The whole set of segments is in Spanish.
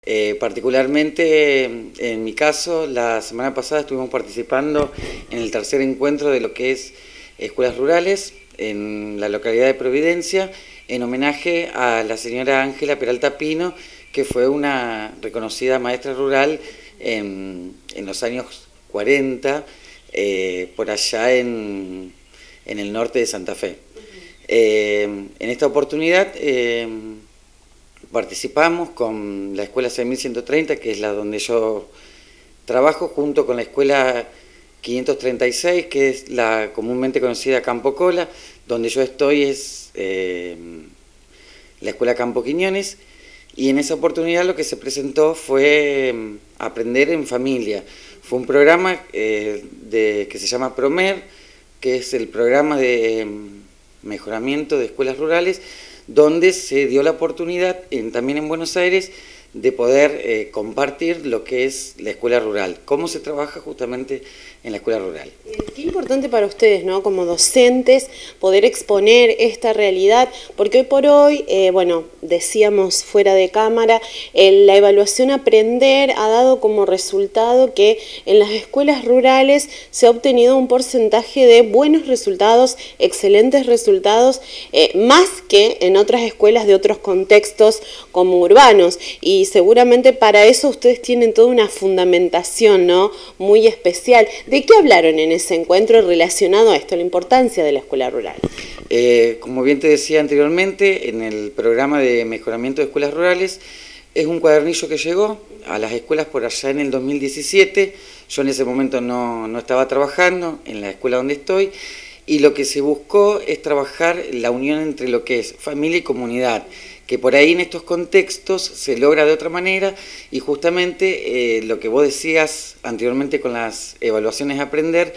Particularmente, en mi caso, la semana pasada estuvimos participando en el tercer encuentro de lo que es escuelas rurales en la localidad de Providencia, en homenaje a la señora Ángela Peralta Pino, que fue una reconocida maestra rural en los años 40, por allá en el norte de Santa Fe. En esta oportunidad participamos con la escuela 6130, que es la donde yo trabajo, junto con la escuela 536, que es la comúnmente conocida Campo Cola. Donde yo estoy es la escuela Campo Quiñones, y en esa oportunidad lo que se presentó fue Aprender en Familia. Fue un programa que se llama PROMER, que es el programa de mejoramiento de escuelas rurales, donde se dio la oportunidad también en Buenos Aires de poder compartir lo que es la escuela rural, cómo se trabaja justamente en la escuela rural. Qué importante para ustedes, ¿no?, como docentes, poder exponer esta realidad, porque hoy por hoy, bueno, decíamos fuera de cámara, la evaluación Aprender ha dado como resultado que en las escuelas rurales se ha obtenido un porcentaje de buenos resultados, excelentes resultados, más que en otras escuelas de otros contextos como urbanos, y seguramente para eso ustedes tienen toda una fundamentación, ¿no?, muy especial. ¿De qué hablaron en ese encuentro relacionado a esto, la importancia de la escuela rural? Como bien te decía anteriormente, en el programa de mejoramiento de escuelas rurales es un cuadernillo que llegó a las escuelas por allá en el 2017. Yo en ese momento no estaba trabajando en la escuela donde estoy, y lo que se buscó es trabajar la unión entre lo que es familia y comunidad, que por ahí en estos contextos se logra de otra manera, y justamente lo que vos decías anteriormente con las evaluaciones Aprender,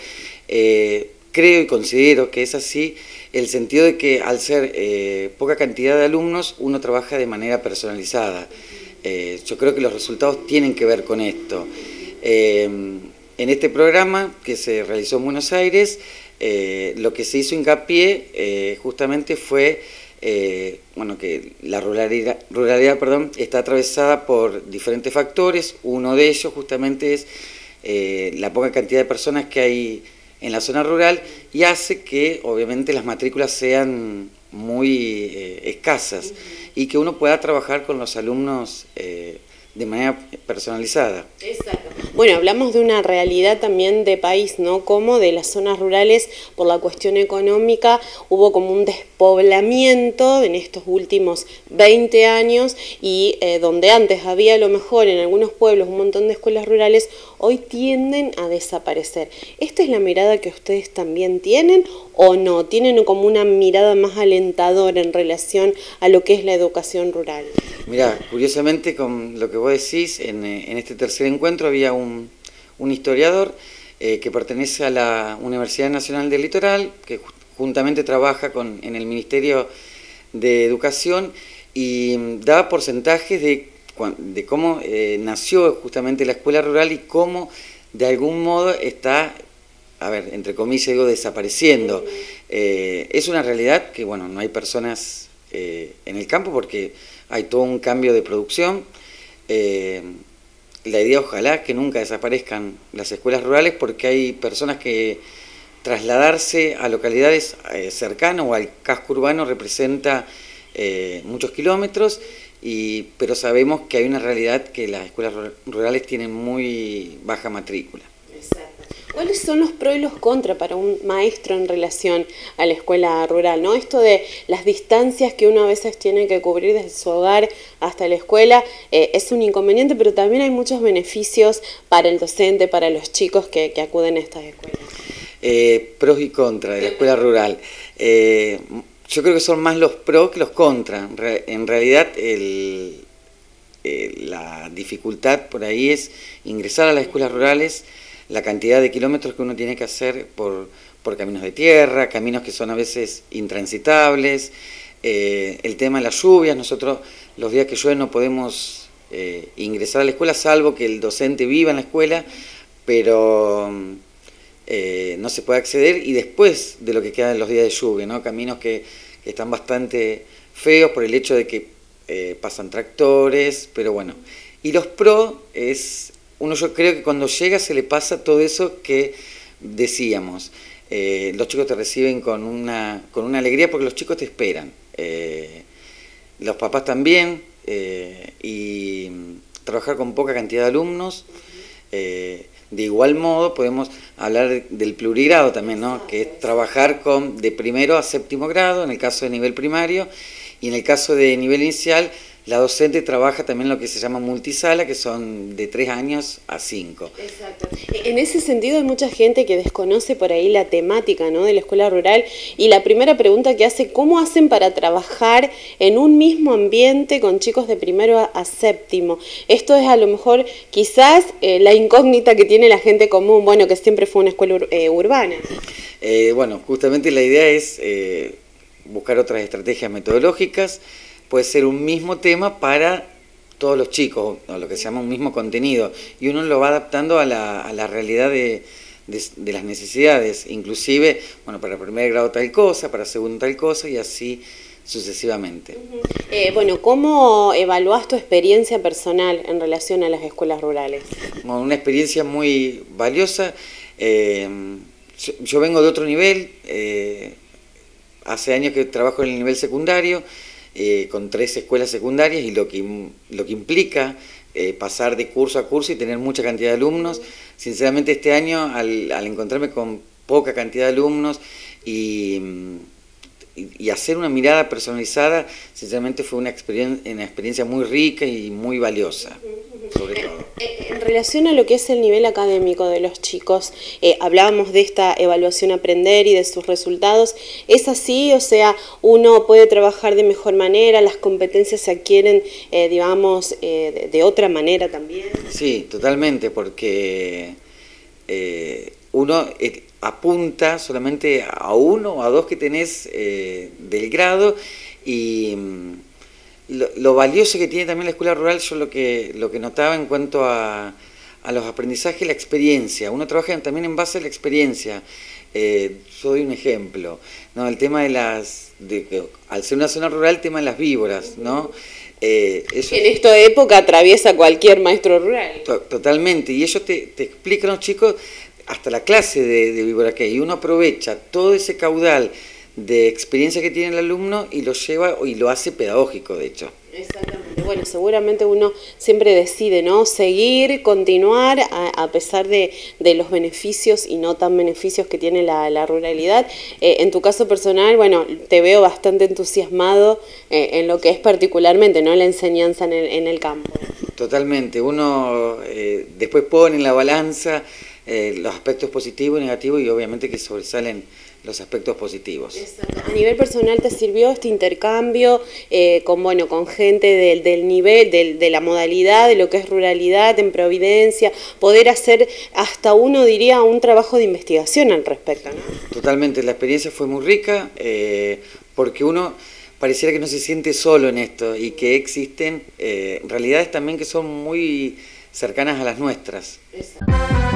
creo y considero que es así, el sentido de que al ser poca cantidad de alumnos, uno trabaja de manera personalizada. Yo creo que los resultados tienen que ver con esto. En este programa que se realizó en Buenos Aires, lo que se hizo hincapié justamente fue bueno, que la ruralidad, está atravesada por diferentes factores. Uno de ellos justamente es la poca cantidad de personas que hay en la zona rural, y hace que obviamente las matrículas sean muy escasas, y que uno pueda trabajar con los alumnos de manera personalizada. Exacto. Bueno, hablamos de una realidad también de país, ¿no? Como de las zonas rurales, por la cuestión económica, hubo como un despoblamiento en estos últimos 20 años, y donde antes había a lo mejor en algunos pueblos un montón de escuelas rurales, hoy tienden a desaparecer. ¿Esta es la mirada que ustedes también tienen o no? ¿Tienen como una mirada más alentadora en relación a lo que es la educación rural? Mira, curiosamente con lo que vos decís, en este tercer encuentro había un historiador que pertenece a la Universidad Nacional del Litoral, que juntamente trabaja en el Ministerio de Educación, y daba porcentajes de cómo nació justamente la escuela rural y cómo de algún modo está, a ver, entre comillas digo, desapareciendo. Es una realidad que, bueno, no hay personas en el campo porque hay todo un cambio de producción. La idea, ojalá que nunca desaparezcan las escuelas rurales, porque hay personas que trasladarse a localidades cercanas o al casco urbano representa muchos kilómetros, pero sabemos que hay una realidad que las escuelas rurales tienen muy baja matrícula. Exacto. ¿Cuáles son los pros y los contras para un maestro en relación a la escuela rural, ¿no? Esto de las distancias que uno a veces tiene que cubrir desde su hogar hasta la escuela es un inconveniente, pero también hay muchos beneficios para el docente, para los chicos que acuden a estas escuelas. Pros y contras de la escuela rural. Yo creo que son más los pros que los contras. En realidad la dificultad por ahí es ingresar a las escuelas rurales, la cantidad de kilómetros que uno tiene que hacer por caminos de tierra, caminos que son a veces intransitables, el tema de las lluvias. Nosotros los días que llueve no podemos ingresar a la escuela, salvo que el docente viva en la escuela, pero no se puede acceder, y después de lo que queda en los días de lluvia, ¿no? Caminos que están bastante feos por el hecho de que pasan tractores, pero bueno, Y los pro es, yo creo que cuando llega se le pasa todo eso que decíamos. Los chicos te reciben con una alegría porque los chicos te esperan. Los papás también, y trabajar con poca cantidad de alumnos. De igual modo podemos hablar del plurigrado también, ¿no? Que es trabajar de primero a séptimo grado, en el caso de nivel primario, y en el caso de nivel inicial, la docente trabaja también lo que se llama multisala, que son de 3 años a 5. Exacto. En ese sentido hay mucha gente que desconoce por ahí la temática, ¿no?, de la escuela rural, y la primera pregunta que hace, ¿cómo hacen para trabajar en un mismo ambiente con chicos de primero a séptimo? Esto es a lo mejor quizás la incógnita que tiene la gente común, bueno, que siempre fue una escuela urbana. Bueno, justamente la idea es buscar otras estrategias metodológicas. Puede ser un mismo tema para todos los chicos, o lo que se llama un mismo contenido, y uno lo va adaptando a la realidad de las necesidades, inclusive, bueno, para primer grado tal cosa, para segundo tal cosa, y así sucesivamente. Bueno, ¿cómo evaluás tu experiencia personal en relación a las escuelas rurales? Bueno, una experiencia muy valiosa. Yo vengo de otro nivel, hace años que trabajo en el nivel secundario, con 3 escuelas secundarias, y lo que implica pasar de curso a curso y tener mucha cantidad de alumnos. Sinceramente este año, al encontrarme con poca cantidad de alumnos y hacer una mirada personalizada, sinceramente fue una experiencia muy rica y muy valiosa, sobre todo. En relación a lo que es el nivel académico de los chicos, hablábamos de esta evaluación Aprender y de sus resultados. ¿Es así? O sea, uno puede trabajar de mejor manera, las competencias se adquieren, digamos, de otra manera también. Sí, totalmente, porque uno apunta solamente a 1 o a 2 que tenés del grado, y lo valioso que tiene también la escuela rural, yo lo que notaba en cuanto a los aprendizajes, la experiencia. Uno trabaja también en base a la experiencia. Yo doy un ejemplo, ¿no? El tema al ser una zona rural, el tema de las víboras, ¿no? En esta época atraviesa cualquier maestro rural. Totalmente, y ellos te explican a los chicos hasta la clase de víbora que hay, y uno aprovecha todo ese caudal de experiencia que tiene el alumno y lo lleva y lo hace pedagógico, de hecho. Exactamente. Bueno, seguramente uno siempre decide, ¿no?, seguir, continuar, a pesar de los beneficios y no tan beneficios que tiene la ruralidad. En tu caso personal, bueno, te veo bastante entusiasmado en lo que es particularmente, ¿no?, la enseñanza en el campo. Totalmente. Uno después pone en la balanza los aspectos positivos y negativos, y obviamente que sobresalen los aspectos positivos. Exacto. A nivel personal, ¿te sirvió este intercambio con gente del nivel, de la modalidad de lo que es ruralidad en Providencia, poder hacer hasta uno diría un trabajo de investigación al respecto, ¿no? Totalmente, la experiencia fue muy rica, porque uno pareciera que no se siente solo en esto, y que existen realidades también que son muy cercanas a las nuestras. Exacto.